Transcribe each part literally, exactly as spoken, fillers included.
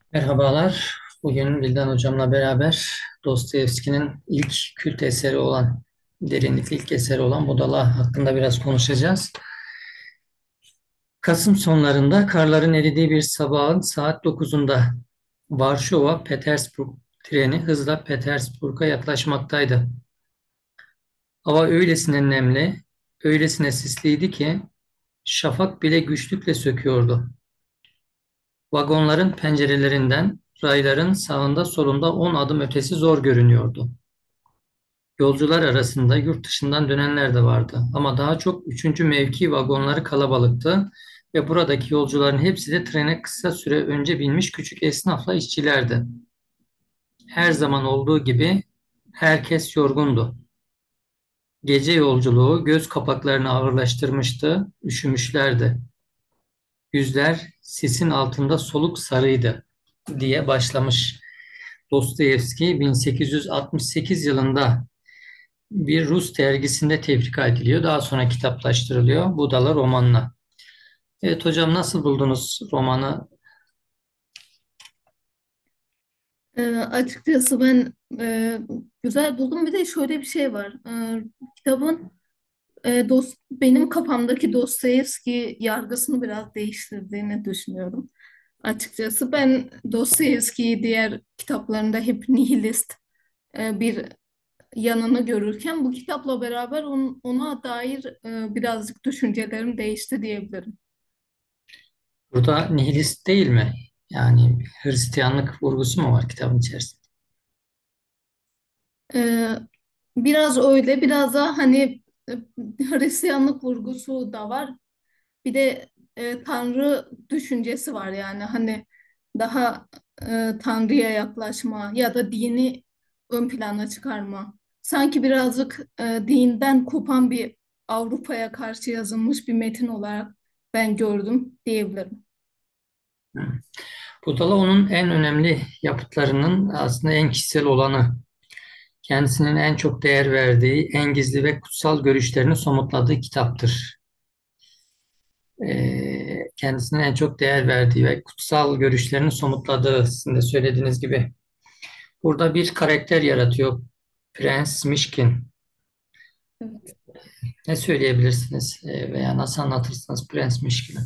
Merhabalar. Bugün Bildan Hocam'la beraber Dostoyevski'nin ilk kült eseri olan, derinlikli ilk eseri olan Budala hakkında biraz konuşacağız. Kasım sonlarında karların eridiği bir sabahın saat dokuzunda Varşova Petersburg treni hızla Petersburg'a yaklaşmaktaydı. Hava öylesine nemli, öylesine sisliydi ki şafak bile güçlükle söküyordu. Vagonların pencerelerinden rayların sağında solunda on adım ötesi zor görünüyordu. Yolcular arasında yurt dışından dönenler de vardı. Ama daha çok üçüncü mevki vagonları kalabalıktı ve buradaki yolcuların hepsi de trene kısa süre önce binmiş küçük esnafla işçilerdi. Her zaman olduğu gibi herkes yorgundu. Gece yolculuğu göz kapaklarını ağırlaştırmıştı, üşümüşlerdi. Yüzler sisin altında soluk sarıydı diye başlamış. Dostoyevski bin sekiz yüz altmış sekiz yılında bir Rus dergisinde tefrika ediliyor. Daha sonra kitaplaştırılıyor Budala romanla. Evet hocam, nasıl buldunuz romanı? E, açıkçası ben e, güzel buldum. Bir de şöyle bir şey var. E, kitabın e, dost, benim kafamdaki Dostoyevski yargısını biraz değiştirdiğini düşünüyorum. Açıkçası ben Dostoyevski'yi diğer kitaplarında hep nihilist e, bir yanını görürken bu kitapla beraber on- ona dair e, birazcık düşüncelerim değişti diyebilirim. Burada nihilist değil mi? Yani Hristiyanlık vurgusu mu var kitabın içerisinde? E, Biraz öyle, biraz da hani e, Hristiyanlık vurgusu da var. Bir de e, Tanrı düşüncesi var yani hani daha e, Tanrı'ya yaklaşma ya da dini ön plana çıkarma. Sanki birazcık e, dinden kopan bir Avrupa'ya karşı yazılmış bir metin olarak ben gördüm diyebilirim. Hı. Budala onun en önemli yapıtlarının aslında en kişisel olanı. Kendisinin en çok değer verdiği, en gizli ve kutsal görüşlerini somutladığı kitaptır. Ee, kendisine en çok değer verdiği ve kutsal görüşlerini somutladığı, sizin de söylediğiniz gibi. Burada bir karakter yaratıyor. Prens Mişkin. Evet. Ne söyleyebilirsiniz Ee, veya nasıl anlatırsınız Prens Mişkin'i?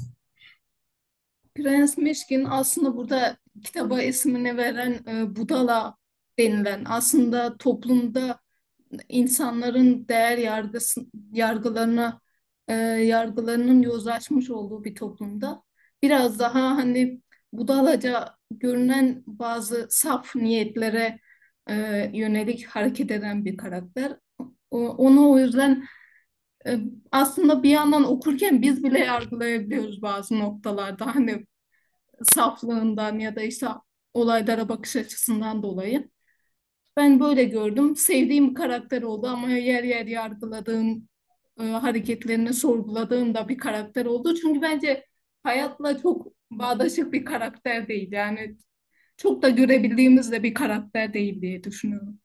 Prens Mişkin aslında burada kitaba ismini veren e, Budala denilen aslında toplumda insanların değer yargısı, yargılarına e, yargılarının yozlaşmış olduğu bir toplumda biraz daha hani budalaca görünen bazı saf niyetlere e, yönelik hareket eden bir karakter. O- onu o yüzden e, aslında bir yandan okurken biz bile yargılayabiliyoruz bazı noktalarda hani saflığından ya da işte olaylara bakış açısından dolayı. Ben böyle gördüm. Sevdiğim bir karakter oldu ama yer yer yargıladığım, e, hareketlerini sorguladığım da bir karakter oldu. Çünkü bence hayatla çok bağdaşık bir karakter değil. Yani çok da görebildiğimiz de bir karakter değil diye düşünüyorum.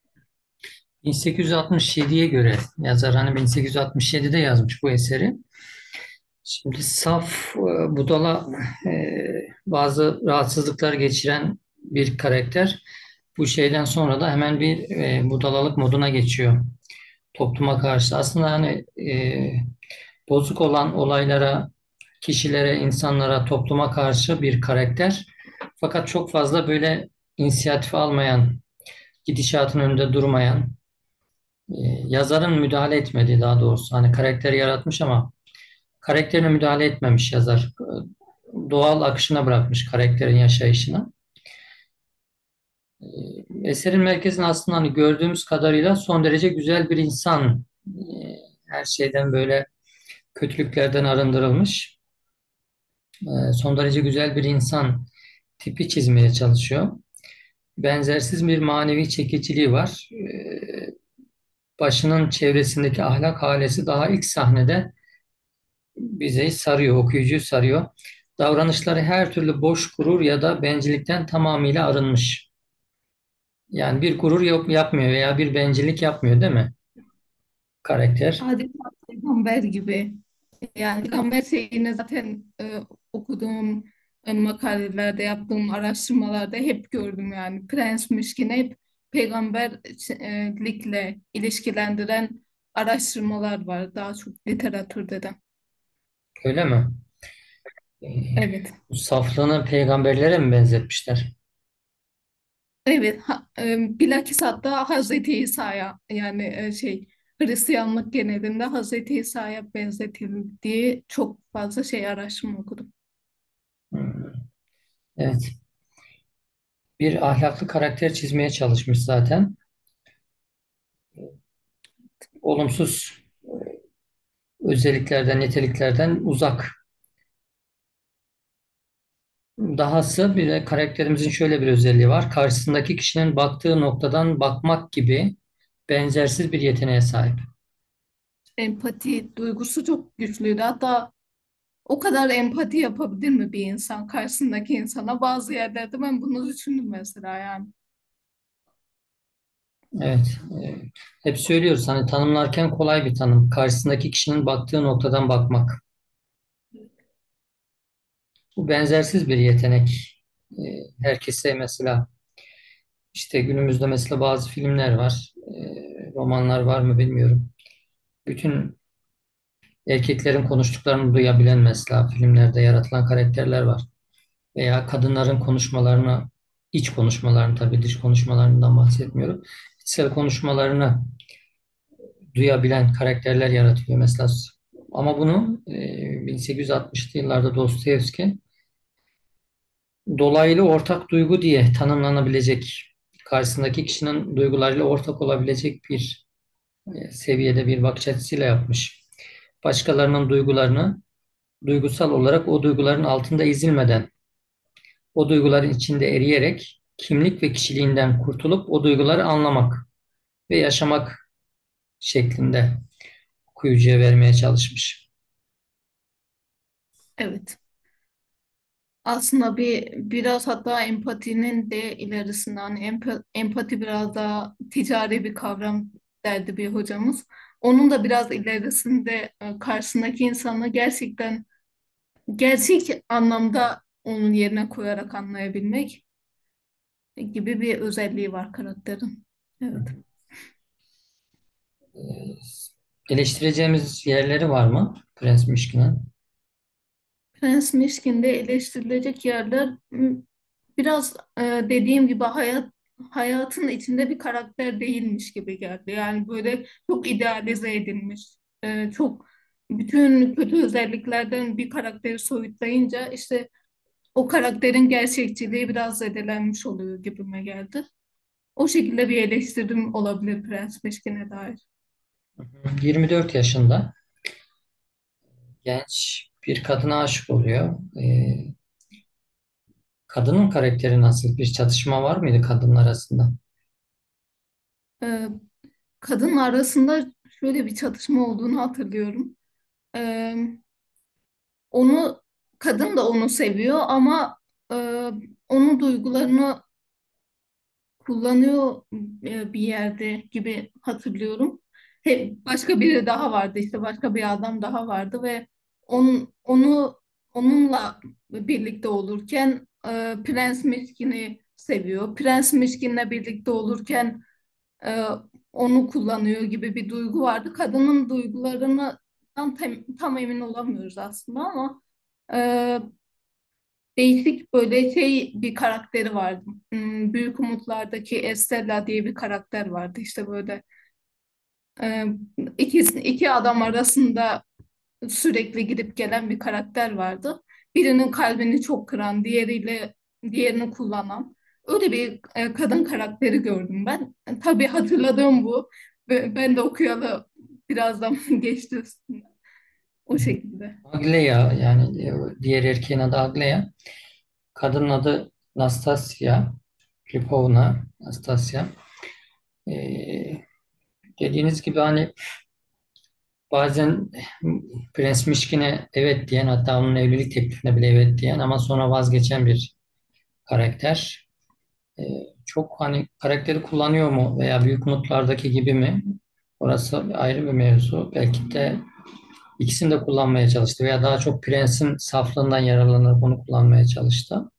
bin sekiz yüz altmış yediye göre yazar hani bin sekiz yüz altmış yedide yazmış bu eseri. Şimdi saf e, budala, e, bazı rahatsızlıklar geçiren bir karakter. Bu şeyden sonra da hemen bir e, budalalık moduna geçiyor topluma karşı. Aslında hani e, bozuk olan olaylara, kişilere, insanlara, topluma karşı bir karakter. Fakat çok fazla böyle inisiyatif almayan, gidişatın önünde durmayan, e, yazarın müdahale etmediği, daha doğrusu hani karakteri yaratmış ama karakterine müdahale etmemiş yazar. Doğal akışına bırakmış karakterin yaşayışına. E, Eserin merkezinde aslında hani gördüğümüz kadarıyla son derece güzel bir insan. E, Her şeyden böyle kötülüklerden arındırılmış. E, Son derece güzel bir insan tipi çizmeye çalışıyor. Benzersiz bir manevi çekiciliği var. E, Başının çevresindeki ahlak halesi daha ilk sahnede bizi sarıyor, okuyucuyu sarıyor. Davranışları her türlü boş gurur ya da bencillikten tamamıyla arınmış. Yani bir gurur yok, yapmıyor veya bir bencillik yapmıyor değil mi karakter? Adeta peygamber gibi. Yani peygamber şeyini zaten e, okudum. e, makalelerde yaptığım araştırmalarda hep gördüm yani. Prens Mişkin'i hep peygamberlikle ilişkilendiren araştırmalar var. Daha çok literatürde de. Öyle mi? E, Evet. Bu saflığını peygamberlere mi benzetmişler? Evet. Ha, e, bilakis hatta Hazreti İsa'ya yani e, şey Hristiyanlık genelinde Hazreti İsa'ya benzetildiği çok fazla şey araştırma okudum. Hmm, evet. Bir ahlaklı karakter çizmeye çalışmış zaten. Olumsuz özelliklerden, niteliklerden uzak. Dahası bir de karakterimizin şöyle bir özelliği var. Karşısındaki kişinin baktığı noktadan bakmak gibi benzersiz bir yeteneğe sahip. Empati duygusu çok güçlüydü. Hatta o kadar empati yapabilir mi bir insan karşısındaki insana? Bazı yerlerde ben bunu düşündüm mesela yani. Evet. e, Hep söylüyoruz hani tanımlarken kolay bir tanım. Karşısındaki kişinin baktığı noktadan bakmak. Bu benzersiz bir yetenek. E, Herkese mesela işte günümüzde mesela bazı filmler var. e, Romanlar var mı bilmiyorum. Bütün erkeklerin konuştuklarını duyabilen mesela filmlerde yaratılan karakterler var. Veya kadınların konuşmalarını, iç konuşmalarını tabii dış konuşmalarından bahsetmiyorum. İçsel konuşmalarını duyabilen karakterler yaratılıyor mesela. Ama bunu e, bin sekiz yüz altmışlı yıllarda Dostoyevski dolaylı ortak duygu diye tanımlanabilecek, karşısındaki kişinin duygularıyla ortak olabilecek bir e, seviyede bir bakış açısıyla yapmış. Başkalarının duygularını duygusal olarak o duyguların altında ezilmeden, o duyguların içinde eriyerek kimlik ve kişiliğinden kurtulup o duyguları anlamak ve yaşamak şeklinde okuyucuya vermeye çalışmış. Evet. Aslında bir biraz hatta empatinin de ilerisinde hani empa- empati biraz daha ticari bir kavram derdi bir hocamız. Onun da biraz ilerisinde e, karşısındaki insanı gerçekten gerçek anlamda onun yerine koyarak anlayabilmek gibi bir özelliği var karakterin. Evet. Ee, Eleştireceğimiz yerleri var mı Prens Mişkin'in? Prens Mişkin'de eleştirilecek yerler m, biraz e, dediğim gibi hayat hayatın içinde bir karakter değilmiş gibi geldi. Yani böyle çok idealize edilmiş. E, çok bütün kötü özelliklerden bir karakteri soyutlayınca işte o karakterin gerçekçiliği biraz zedelenmiş oluyor gibime geldi. O şekilde bir eleştirim olabilir Prens Mişkin'e dair. yirmi dört yaşında genç bir kadına aşık oluyor. Ee, kadının karakteri nasıl? Bir çatışma var mıydı kadınlar arasında? E, Kadın arasında şöyle bir çatışma olduğunu hatırlıyorum. E, Onu kadın da onu seviyor ama e, onun duygularını kullanıyor e, bir yerde gibi hatırlıyorum. Hep başka biri daha vardı işte başka bir adam daha vardı ve on, onu onunla birlikte olurken e, Prens Mişkin'i seviyor. Prens Mişkin'le birlikte olurken e, onu kullanıyor gibi bir duygu vardı. Kadının duygularını tam, tam emin olamıyoruz aslında ama e, değişik böyle şey bir karakteri vardı. Hmm, Büyük Umutlar'daki Estella diye bir karakter vardı. İşte böyle e, iki, iki adam arasında sürekli gidip gelen bir karakter vardı. Birinin kalbini çok kıran, diğeriyle diğerini kullanan. Öyle bir e, kadın karakteri gördüm ben. E, tabii hatırladığım bu. Ve ben de okuyalı birazdan geçti üstünden. O şekilde. Aglaia yani e, diğer erkeğin adı Aglaia. Kadının adı Nastasya. Lipovna Nastasya. Ee, Dediğiniz gibi hani bazen Prens Mişkin'e evet diyen hatta onun evlilik teklifine bile evet diyen ama sonra vazgeçen bir karakter. Ee, Çok hani karakteri kullanıyor mu veya Büyük Umutlar'daki gibi mi? Orası ayrı bir mevzu. Belki de İkisini de kullanmaya çalıştı veya daha çok prensin saflığından yararlanarak onu kullanmaya çalıştı.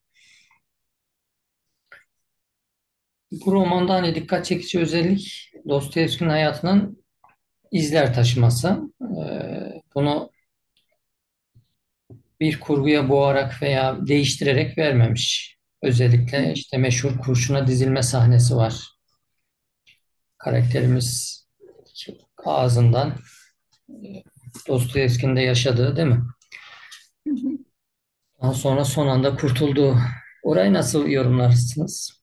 Bu romanda hani dikkat çekici özellik Dostoyevski'nin hayatının izler taşıması. Ee, bunu bir kurguya boğarak veya değiştirerek vermemiş. Özellikle işte meşhur kurşuna dizilme sahnesi var. Karakterimiz ağzından Dostoyevski'nin de yaşadığı değil mi? Daha sonra son anda kurtulduğu. Orayı nasıl yorumlarsınız?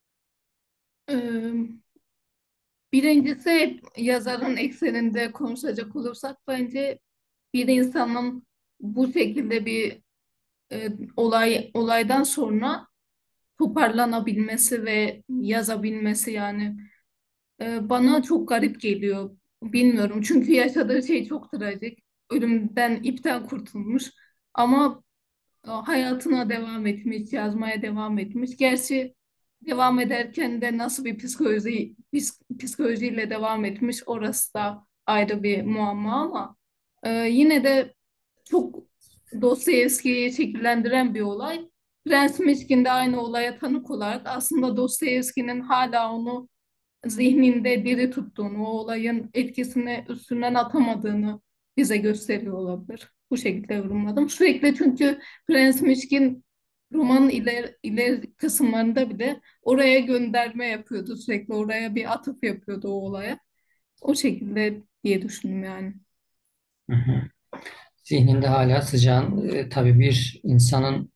Ee, Birincisi yazarın ekseninde konuşacak olursak bence bir insanın bu şekilde bir e, olay olaydan sonra toparlanabilmesi ve yazabilmesi yani e, bana çok garip geliyor. Bilmiyorum çünkü yaşadığı şey çok trajik. Ölümden, ipten kurtulmuş ama e, hayatına devam etmiş, yazmaya devam etmiş. Gerçi devam ederken de nasıl bir psikoloji psik- psikolojiyle devam etmiş orası da ayrı bir muamma ama e, yine de çok Dostoyevski'yi şekillendiren bir olay. Prens Miskin de aynı olaya tanık olarak aslında Dostoyevski'nin hala onu zihninde diri tuttuğunu, o olayın etkisini üstünden atamadığını bize gösteriyor olabilir. Bu şekilde yorumladım. Sürekli çünkü Prens Mişkin romanın iler, ileri kısımlarında bile oraya gönderme yapıyordu. Sürekli oraya bir atıf yapıyordu o olaya. O şekilde diye düşündüm yani. Hı hı. Zihninde hala sıcağın, e, tabii bir insanın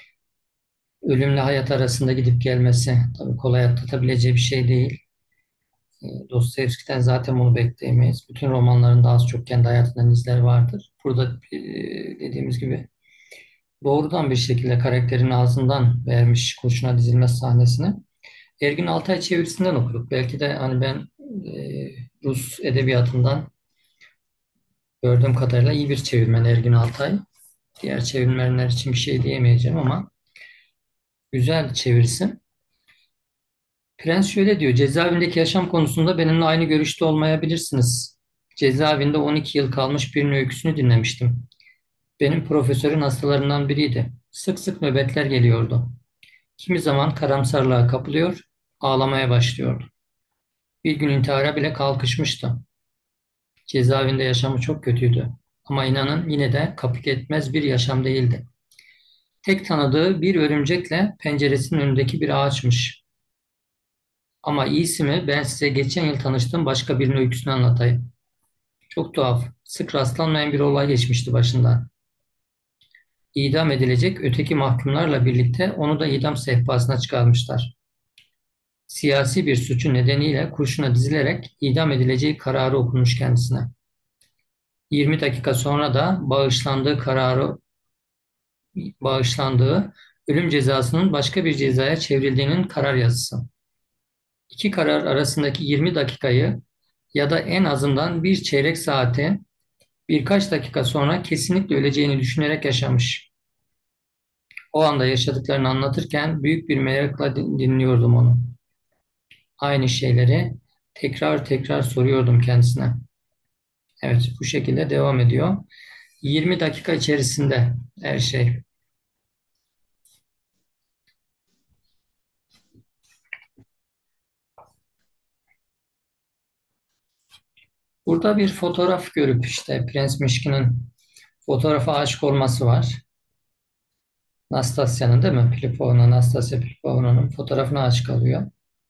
ölümle hayat arasında gidip gelmesi tabii kolay atlatabileceği bir şey değil. E, Dostoyevski'den zaten bunu bekleyemeyiz. Bütün romanlarında az çok kendi hayatından izler vardır. Burada e, dediğimiz gibi doğrudan bir şekilde karakterin ağzından vermiş kurşuna dizilme sahnesini. Ergin Altay çevirisinden okuduk. Belki de hani ben e, Rus edebiyatından gördüğüm kadarıyla iyi bir çevirmen Ergin Altay. Diğer çevirmenler için bir şey diyemeyeceğim ama güzel çevirisi. Prens şöyle diyor, cezaevindeki yaşam konusunda benimle aynı görüşte olmayabilirsiniz. Cezaevinde on iki yıl kalmış birinin öyküsünü dinlemiştim. Benim profesörün hastalarından biriydi. Sık sık nöbetler geliyordu. Kimi zaman karamsarlığa kapılıyor, ağlamaya başlıyordu. Bir gün intihara bile kalkışmıştı. Cezaevinde yaşamı çok kötüydü. Ama inanın yine de kapık etmez bir yaşam değildi. Tek tanıdığı bir örümcekle penceresinin önündeki bir ağaçmış. Ama iyisi mi ben size geçen yıl tanıştığım başka birinin öyküsünü anlatayım. Çok tuhaf, sık rastlanmayan bir olay geçmişti başından. İdam edilecek öteki mahkumlarla birlikte onu da idam sehpasına çıkarmışlar. Siyasi bir suçu nedeniyle kurşuna dizilerek idam edileceği kararı okunmuş kendisine. yirmi dakika sonra da bağışlandığı kararı bağışlandığı ölüm cezasının başka bir cezaya çevrildiğinin karar yazısı. İki karar arasındaki yirmi dakikayı ya da en azından bir çeyrek saati birkaç dakika sonra kesinlikle öleceğini düşünerek yaşamış. O anda yaşadıklarını anlatırken büyük bir merakla dinliyordum onu. Aynı şeyleri tekrar tekrar soruyordum kendisine. Evet, bu şekilde devam ediyor. yirmi dakika içerisinde her şey. Burada bir fotoğraf görüp işte Prens Mişkin'in fotoğrafa aşık olması var. Nastasya'nın değil mi? Filipovna, Nastasya Filipovna'nın fotoğrafına aşık alıyor.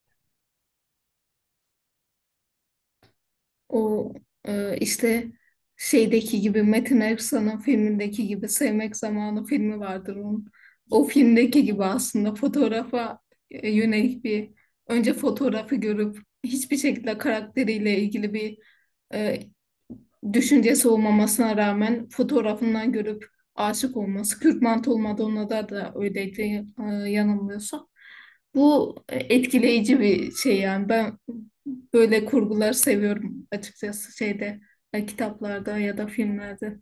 O e, işte şeydeki gibi Metin Erksan'ın filmindeki gibi Sevmek Zamanı filmi vardır onun. O filmdeki gibi aslında fotoğrafa e, yönelik bir önce fotoğrafı görüp hiçbir şekilde karakteriyle ilgili bir e, düşüncesi olmamasına rağmen fotoğrafından görüp aşık olması. Kürk Mantolu Madonna'da da öyleydi e, yanılmıyorsam. Bu e, etkileyici bir şey yani. Ben böyle kurguları seviyorum açıkçası şeyde e, kitaplarda ya da filmlerde.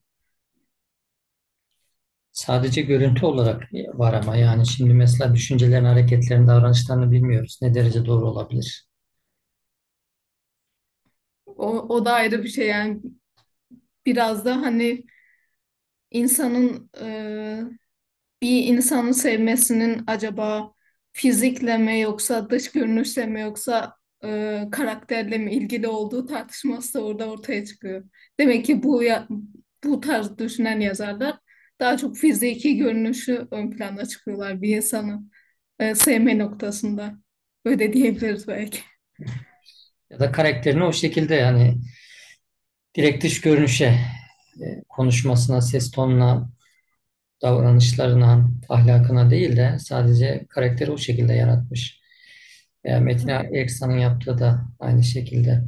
Sadece görüntü olarak var ama yani şimdi mesela düşüncelerin, hareketlerin, davranışlarını bilmiyoruz. Ne derece doğru olabilir? O, o da ayrı bir şey yani. biraz da hani insanın bir insanı sevmesinin acaba fizikle mi yoksa dış görünüşle mi yoksa e, karakterle mi ilgili olduğu tartışması da orada ortaya çıkıyor. Demek ki bu ya, bu tarz düşünen yazarlar daha çok fiziki görünüşü ön plana çıkıyorlar bir insanı e, sevme noktasında. Öyle diyebiliriz belki. Ya da karakterini o şekilde yani direkt dış görünüşe, e, konuşmasına, ses tonuna, davranışlarına, ahlakına değil de sadece karakteri o şekilde yaratmış. Veya Metin Erksan'ın yaptığı da aynı şekilde.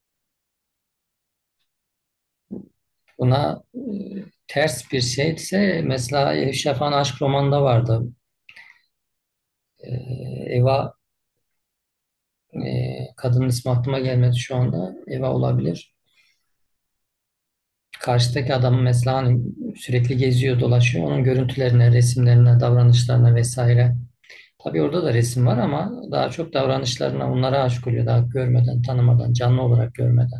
Buna e, ters bir şeyse mesela Elif Şafak'ın Aşk romanında vardı. E, Eva, e, kadının ismi aklıma gelmedi şu anda. Eva olabilir. Karşıdaki adamın mesela hani sürekli geziyor, dolaşıyor. Onun görüntülerine, resimlerine, davranışlarına vesaire. Tabii orada da resim var ama daha çok davranışlarına, onlara aşık oluyor. Daha görmeden, tanımadan, canlı olarak görmeden.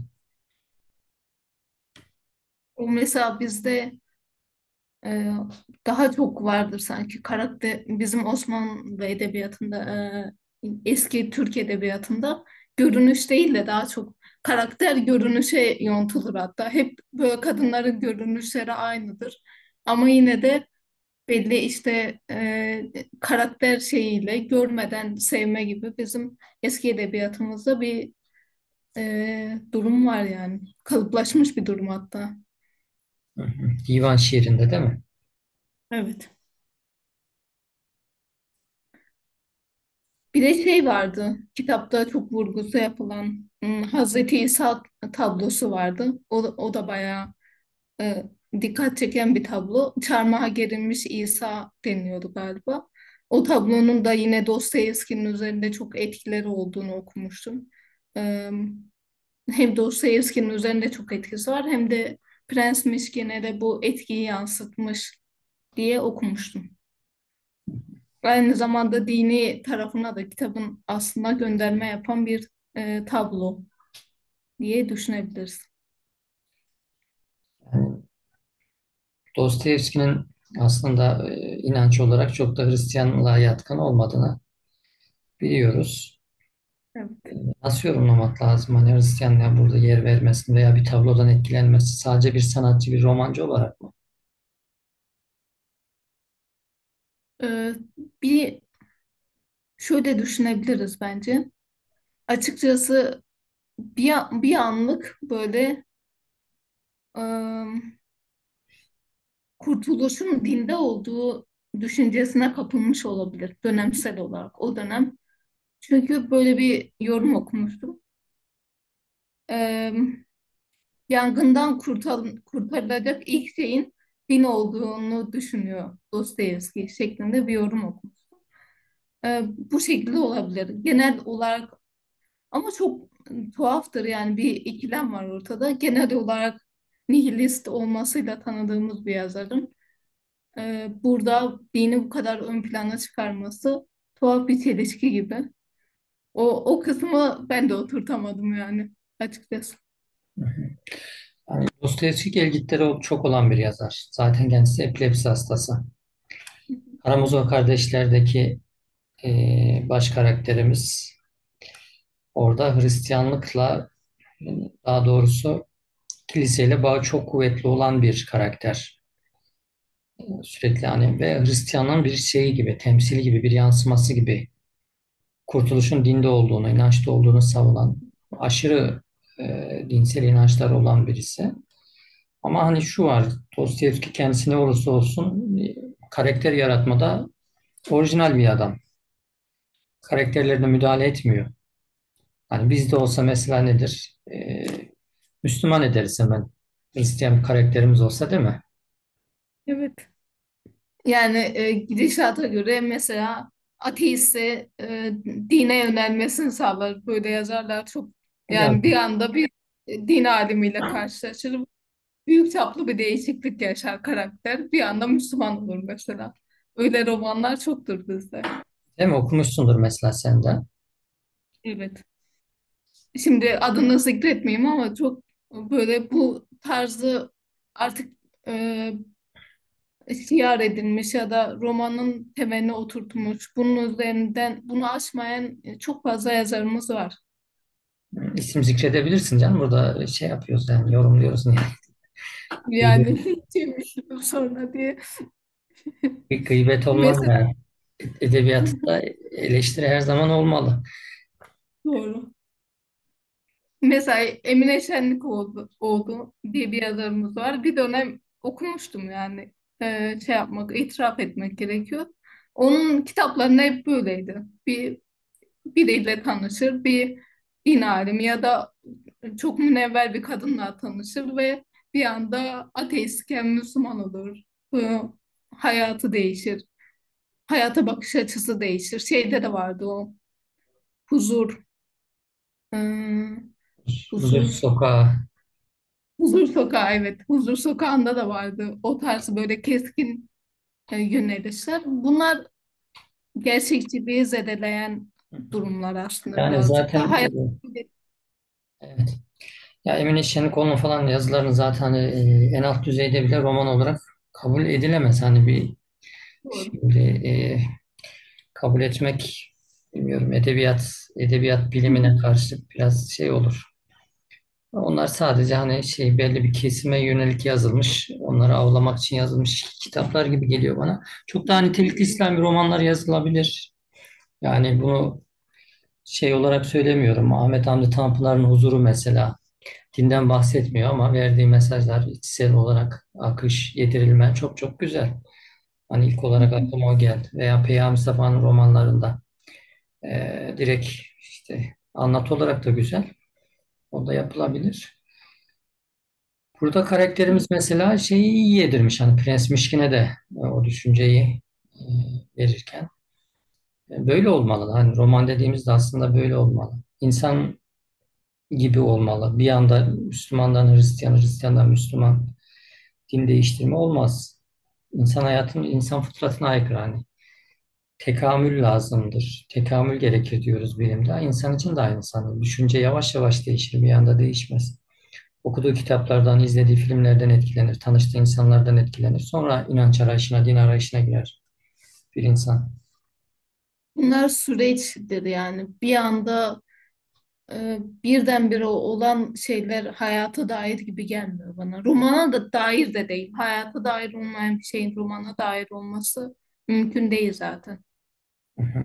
O mesela bizde Ee, daha çok vardır sanki karakter bizim Osmanlı edebiyatında e, eski Türk edebiyatında görünüş değil de daha çok karakter görünüşe yontulur hatta hep böyle kadınların görünüşleri aynıdır ama yine de belli işte e, karakter şeyiyle görmeden sevme gibi bizim eski edebiyatımızda bir e, durum var yani kalıplaşmış bir durum hatta. Hı hı. Divan şiirinde değil mi? Evet. Bir de şey vardı, kitapta çok vurgusu yapılan hmm, Hazreti İsa tablosu vardı. O, o da bayağı e, dikkat çeken bir tablo. Çarmıha gerilmiş İsa deniliyordu galiba. O tablonun da yine Dostoyevski'nin üzerinde çok etkileri olduğunu okumuştum. E, hem Dostoyevski'nin üzerinde çok etkisi var hem de Prens Mişkin'e de bu etkiyi yansıtmış diye okumuştum. Aynı zamanda dini tarafına da kitabın aslında gönderme yapan bir e, tablo diye düşünebiliriz. Yani Dostoyevski'nin aslında e, inanç olarak çok da Hristiyanlığa yatkın olmadığını biliyoruz. Evet. Nasıl yorumlamak lazım? Hani Hristiyanlığa burada yer vermesini veya bir tablodan etkilenmesi sadece bir sanatçı, bir romancı olarak mı? E, bir şöyle düşünebiliriz bence. Açıkçası bir, bir anlık böyle e, kurtuluşun dinde olduğu düşüncesine kapılmış olabilir dönemsel olarak o dönem. Çünkü böyle bir yorum okumuştum. E, Yangından kurtar, kurtarılacak ilk şeyin din olduğunu düşünüyor Dostoyevski şeklinde bir yorum okumuştum. Ee, bu şekilde olabilir. Genel olarak ama çok tuhaftır yani bir ikilem var ortada. Genel olarak nihilist olmasıyla tanıdığımız bir yazarın e, burada dini bu kadar ön plana çıkarması tuhaf bir çelişki gibi. O, o kısmı ben de oturtamadım yani açıkçası. Yani Dostoyevski gelgitleri çok olan bir yazar. Zaten kendisi epilepsi hastası. Karamazov Kardeşler'deki e, baş karakterimiz orada Hristiyanlıkla, daha doğrusu kiliseyle bağı çok kuvvetli olan bir karakter. Sürekli hani ve Hristiyanlığın bir şeyi gibi, temsili gibi, bir yansıması gibi kurtuluşun dinde olduğunu, inançta olduğunu savunan aşırı e, dinsel inançlar olan birisi. Ama hani şu var, Dostoyevski kendisi ne olursa olsun e, karakter yaratmada orijinal bir adam. Karakterlerine müdahale etmiyor. Hani bizde olsa mesela nedir? E, Müslüman ederiz hemen. Hristiyan bir karakterimiz olsa değil mi? Evet. Yani e, gidişata göre mesela ateiste e, dine yönelmesini sağlar. Böyle yazarlar çok Ya yani bir anda bir e, din alimiyle karşılaşır. Büyük çaplı bir değişiklik yaşar karakter. Bir anda Müslüman olur mesela. Öyle romanlar çoktur bizde. değil mi? Okumuşsundur mesela sen de. Evet. Şimdi adını zikretmeyeyim ama çok böyle bu tarzı artık e, şiar edilmiş ya da romanın temelini oturtmuş. Bunun üzerinden bunu aşmayan e, çok fazla yazarımız var. İsim zikredebilirsin canım. Burada şey yapıyoruz yani yorumluyoruz. Yani Gıybet, demiştim sonra diye. bir gıybet olmaz Mesela yani. Edebiyatta eleştiri her zaman olmalı. doğru. Mesela Emine Şenlikoğlu oldu diye bir yazarımız var. Bir dönem okumuştum yani. Ee, şey yapmak, itiraf etmek gerekiyor. Onun kitaplarında hep böyleydi. Bir biriyle tanışır, bir din alimi ya da çok münevver bir kadınla tanışır ve bir anda ateistken Müslüman olur. Ee, hayatı değişir. Hayata bakış açısı değişir. Şeyde de vardı o huzur. Ee, Huzur huzur. Sokağı. Huzur Sokağı, evet. Huzur Sokağı'nda da vardı. O tarz böyle keskin e, yönelişler. Bunlar gerçekçiliği zedeleyen durumlar aslında Yani birazcık da. zaten Hayat evet. Ya Emine Şenikoğlu'nun falan yazılarını zaten hani, e, en alt düzeyde bile roman olarak kabul edilemez. Hani bir doğru. şimdi e, kabul etmek bilmiyorum edebiyat edebiyat bilimine karşı biraz şey olur. Onlar sadece hani şey belli bir kesime yönelik yazılmış, onları avlamak için yazılmış kitaplar gibi geliyor bana. Çok daha nitelikli İslami romanlar yazılabilir. Yani bunu şey olarak söylemiyorum. Ahmet Hamdi Tanpınar'ın Huzuru mesela dinden bahsetmiyor ama verdiği mesajlar içsel olarak akış, yedirilme çok çok güzel. Hani ilk olarak aklıma o geldi. Veya Peyami Safa'nın romanlarında eee, direkt işte anlatı olarak da güzel. O da yapılabilir. Burada karakterimiz mesela şeyi iyi yedirmiş. Hani Prens Mişkin'e de e, o düşünceyi e, verirken. E, Böyle olmalı. Hani roman dediğimizde aslında böyle olmalı. İnsan gibi olmalı. Bir anda Müslümandan Hristiyan, Hristiyandan Müslüman din değiştirme olmaz. İnsan hayatının, insan fıtratına aykırı hani. Tekamül lazımdır. Tekamül gerekir diyoruz bilimde. İnsan için de aynı sanırım. Düşünce yavaş yavaş değişir, bir anda değişmez. Okuduğu kitaplardan, izlediği filmlerden etkilenir, tanıştığı insanlardan etkilenir. Sonra inanç arayışına, din arayışına girer bir insan. Bunlar süreçtir yani. Bir anda e, birdenbire olan şeyler hayata dair gibi gelmiyor bana. Romana da dair de değil. Hayata dair olmayan bir şeyin romana dair olması mümkün değil zaten. Hı hı.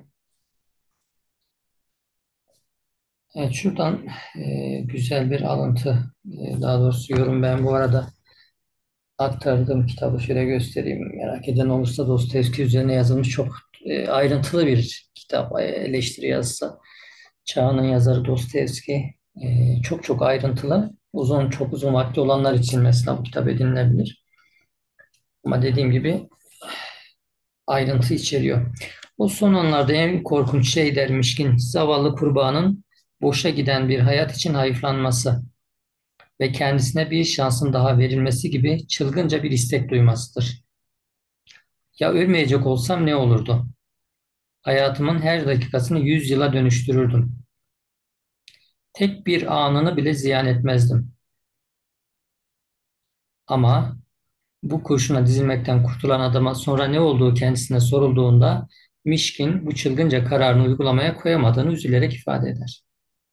Evet, şuradan e, güzel bir alıntı, e, daha doğrusu yorum ben bu arada aktardığım kitabı şöyle göstereyim. Merak eden olursa Dostoyevski üzerine yazılmış çok e, ayrıntılı bir kitap, e, eleştiri yazısı. Çağının yazarı Dostoyevski e, çok çok ayrıntılı. Uzun, çok uzun vakti olanlar için mesela bu kitap edinilebilir. Ama dediğim gibi ayrıntı içeriyor. O son anlarda en korkunç şey dermişkin zavallı kurbağanın boşa giden bir hayat için hayıflanması ve kendisine bir şansın daha verilmesi gibi çılgınca bir istek duymasıdır. Ya ölmeyecek olsam ne olurdu? Hayatımın her dakikasını yüz yıla dönüştürürdüm. Tek bir anını bile ziyan etmezdim. Ama bu kurşuna dizilmekten kurtulan adama sonra ne olduğu kendisine sorulduğunda Mişkin bu çılgınca kararını uygulamaya koyamadığını üzülerek ifade eder.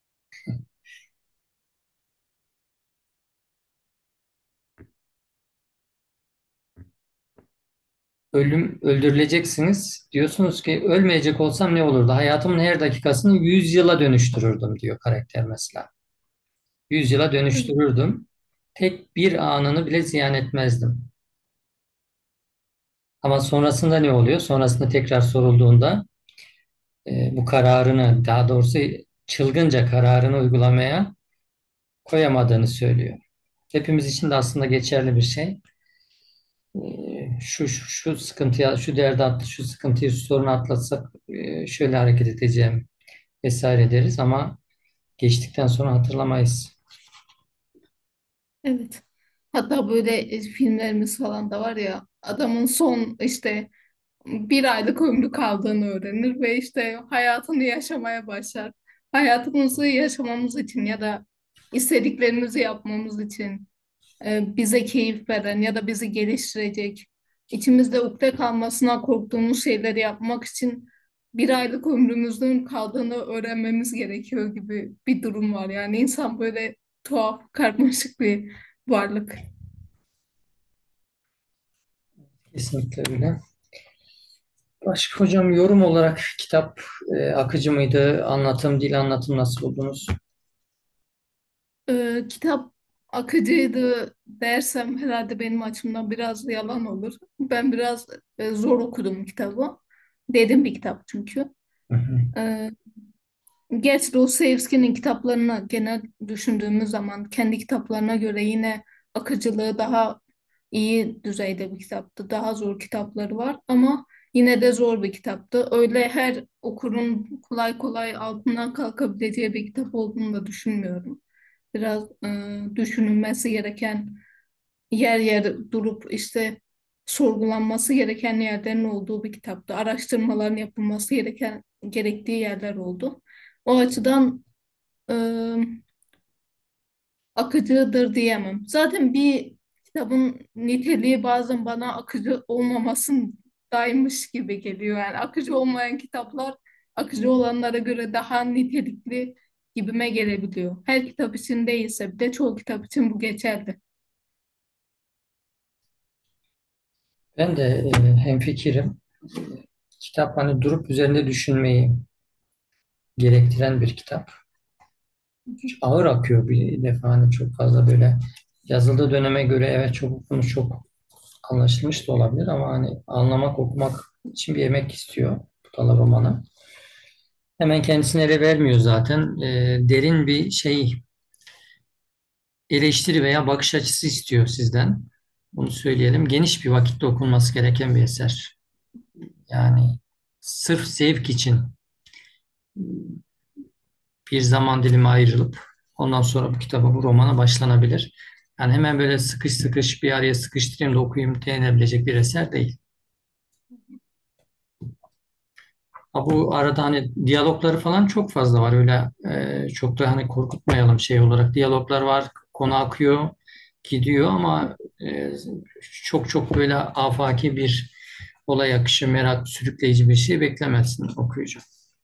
Ölüm öldürüleceksiniz. Diyorsunuz ki ölmeyecek olsam ne olurdu? Hayatımın her dakikasını yüz yıla dönüştürürdüm diyor karakter mesela. Yüz yıla dönüştürürdüm. Tek bir anını bile ziyan etmezdim. Ama sonrasında ne oluyor? Sonrasında tekrar sorulduğunda e, bu kararını, daha doğrusu çılgınca kararını uygulamaya koyamadığını söylüyor. Hepimiz için de aslında geçerli bir şey. E, şu, şu, şu sıkıntıya, şu derdi atlı, şu sıkıntıyı, şu sorunu atlatsak e, şöyle hareket edeceğim vesaire deriz ama geçtikten sonra hatırlamayız. Evet. Hatta böyle e, filmlerimiz falan da var ya, adamın son işte bir aylık ömrü kaldığını öğrenir ve işte hayatını yaşamaya başlar. Hayatımızı yaşamamız için ya da istediklerimizi yapmamız için e, bize keyif veren ya da bizi geliştirecek, içimizde ukde kalmasına korktuğumuz şeyleri yapmak için bir aylık ömrümüzün kaldığını öğrenmemiz gerekiyor gibi bir durum var. Yani insan böyle tuhaf, karmaşık bir varlık. Kesinlikle öyle. Başka hocam yorum olarak kitap e, akıcı mıydı? Anlatım, dil anlatım nasıl buldunuz? Ee, kitap akıcıydı dersem herhalde benim açımdan biraz yalan olur. Ben biraz e, zor okudum kitabı. Derin bir kitap çünkü. Hı hı. Ee, Gerçi Dostoyevski'nin kitaplarını genel düşündüğümüz zaman kendi kitaplarına göre yine akıcılığı daha iyi düzeyde bir kitaptı. Daha zor kitapları var ama yine de zor bir kitaptı. Öyle her okurun kolay kolay altından kalkabileceği bir kitap olduğunu da düşünmüyorum. Biraz e, düşünülmesi gereken, yer yer durup işte sorgulanması gereken yerlerin olduğu bir kitaptı. Araştırmaların yapılması gereken gerektiği yerler oldu. O açıdan e, akıcıdır diyemem. Zaten bir kitabın niteliği bazen bana akıcı olmamasındaymış gibi geliyor. Yani akıcı olmayan kitaplar akıcı olanlara göre daha nitelikli gibime gelebiliyor. Her kitap için değilse bir de çoğu kitap için bu geçerli. Ben de e, hemfikirim. Kitap hani durup üzerinde düşünmeyi gerektiren bir kitap. Ağır akıyor bir defa hani çok fazla böyle yazıldığı döneme göre evet çok okumuş çok anlaşılmış da olabilir ama hani anlamak okumak için bir emek istiyor bu da romanı. Hemen kendisine ele vermiyor zaten. E, derin bir şey eleştiri veya bakış açısı istiyor sizden. Bunu söyleyelim. Geniş bir vakitte okunması gereken bir eser. Yani sırf zevk için bir zaman dilimi ayrılıp ondan sonra bu kitaba, bu romana başlanabilir. Yani hemen böyle sıkış sıkış bir araya sıkıştırayım da okuyayım denilebilecek bir eser değil. Ha, bu arada hani diyalogları falan çok fazla var. Öyle e, çok da hani korkutmayalım şey olarak. Diyaloglar var, konu akıyor, gidiyor ama e, çok çok böyle afaki bir olay akışı, merak, sürükleyici bir şey beklemezsin okuyucu.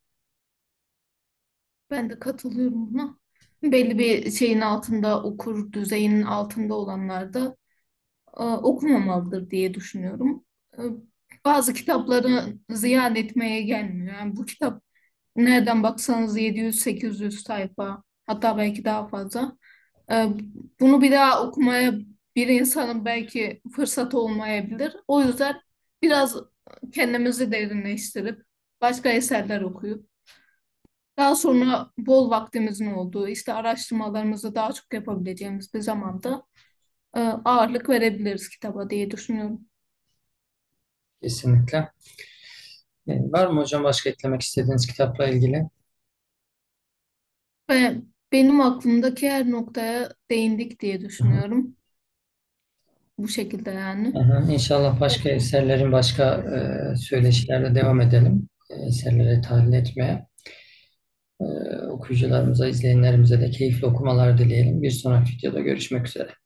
Ben de katılıyorum buna. Belli bir şeyin altında, okur düzeyinin altında olanlar da e, okumamalıdır diye düşünüyorum. E, Bazı kitapları ziyan etmeye gelmiyor. Yani bu kitap nereden baksanız yedi yüz sekiz yüz sayfa, hatta belki daha fazla. E, Bunu bir daha okumaya bir insanın belki fırsatı olmayabilir. O yüzden biraz kendimizi derinleştirip başka eserler okuyup daha sonra bol vaktimizin olduğu, işte araştırmalarımızı daha çok yapabileceğimiz bir zamanda e, ağırlık verebiliriz kitaba diye düşünüyorum. Kesinlikle. E, var mı hocam başka eklemek istediğiniz kitapla ilgili? Ve benim aklımdaki her noktaya değindik diye Hı hı. düşünüyorum. Bu şekilde yani. Hı hı. İnşallah başka eserlerin başka e, söyleşilerde devam edelim. E, eserleri tahlil etmeye. E, okuyucularımıza, izleyenlerimize de keyifli okumalar dileyelim. Bir sonraki videoda görüşmek üzere.